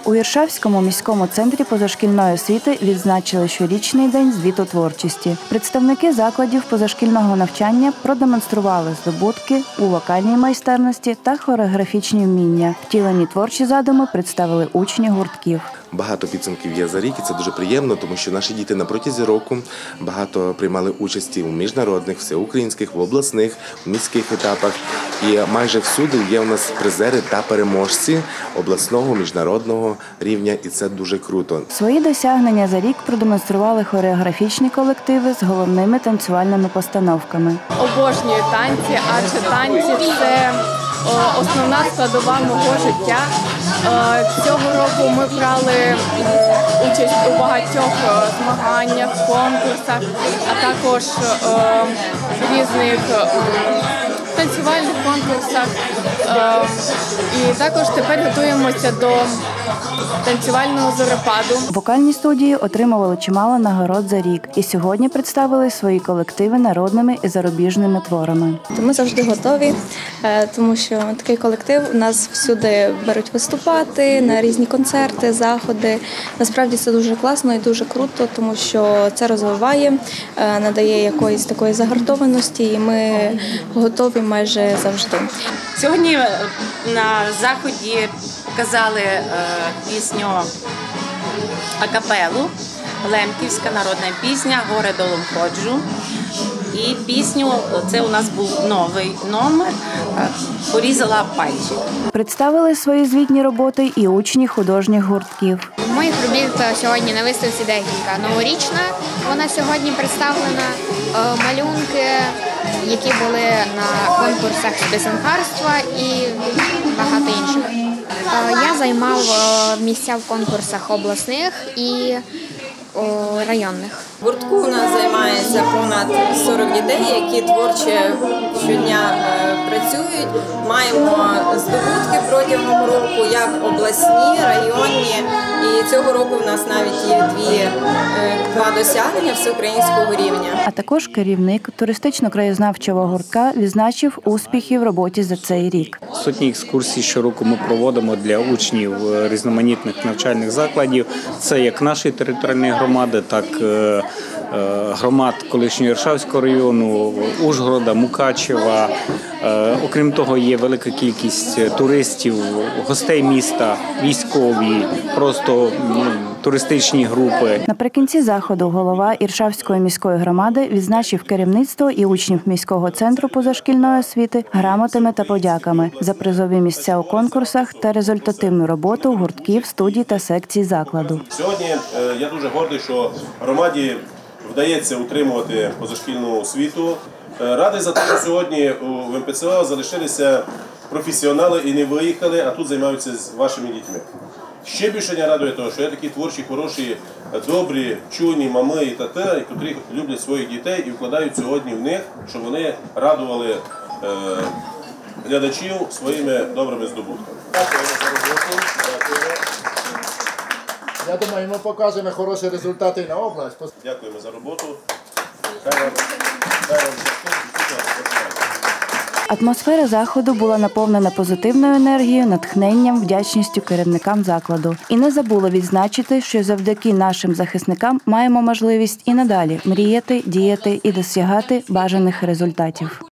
У Іршавському міському центрі позашкільної освіти відзначили щорічний день звітотворчості. Представники закладів позашкільного навчання продемонстрували здобутки у вокальній майстерності та хореографічні вміння. Втілені творчі задуми представили учні гуртків. Багато підсумків є за рік, і це дуже приємно, тому що наші діти на протязі року багато приймали участі у міжнародних, всеукраїнських, в обласних, в міських етапах. І майже всюди є у нас призери та переможці обласного, міжнародного рівня, і це дуже круто. Свої досягнення за рік продемонстрували хореографічні колективи з головними танцювальними постановками. Обожнюю танці, адже танці – це основна складова мого життя. Цього року ми брали участь у багатьох змаганнях, конкурсах, а також різних танцювальних конкурсах. І також тепер готуємося до танцювального зорепаду. Вокальні студії отримували чимало нагород за рік і сьогодні представили свої колективи народними і зарубіжними творами. Ми завжди готові, тому що такий колектив у нас всюди беруть виступати на різні концерти, заходи. Насправді це дуже класно і дуже круто, тому що це розвиває, надає якоїсь такої загартованості, і ми готові майже завжди. Сьогодні на заході показали пісню акапелу, лемківська народна пісня «Горе долом ходжу». І пісню, це у нас був новий номер «Порізала пальчик». Представили свої звітні роботи і учні художніх гуртків. Моїх робіт сьогодні на виставці декілька. Новорічна, вона сьогодні представлена, малюнки, які були на конкурсах з писанкарства і багато інших. Я займав місця в конкурсах обласних і районних. В гуртку у нас займається понад 40 дітей, які творче щодня працюють. Маємо здобутки протягом року, як обласні, районні. І цього року у нас навіть є два досягнення всеукраїнського рівня. А також керівник туристично-краєзнавчого гуртка відзначив успіхи в роботі за цей рік. Сотні екскурсій щороку ми проводимо для учнів різноманітних навчальних закладів. Це як нашої територіальної громади, так і громад колишнього Іршавського району, Ужгорода, Мукачева. Окрім того, є велика кількість туристів, гостей міста, військові, просто туристичні групи. Наприкінці заходу голова Іршавської міської громади відзначив керівництво і учнів міського центру позашкільної освіти грамотами та подяками за призові місця у конкурсах та результативну роботу гуртків, студій та секцій закладу. Сьогодні я дуже гордий, що громаді вдається утримувати позашкільну освіту. Радий за те, що сьогодні у МПЦО залишилися професіонали і не виїхали, а тут займаються з вашими дітьми. Ще більше не радує того, що є такі творчі, хороші, добрі, чуйні мами і тати, які люблять своїх дітей і вкладають сьогодні в них, щоб вони радували глядачів своїми добрими здобутками. Дякую за роботу. Я думаю, ми показуємо хороші результати на область. Дякуємо за роботу. Атмосфера заходу була наповнена позитивною енергією, натхненням, вдячністю керівникам закладу. І не забули відзначити, що завдяки нашим захисникам маємо можливість і надалі мріяти, діяти і досягати бажаних результатів.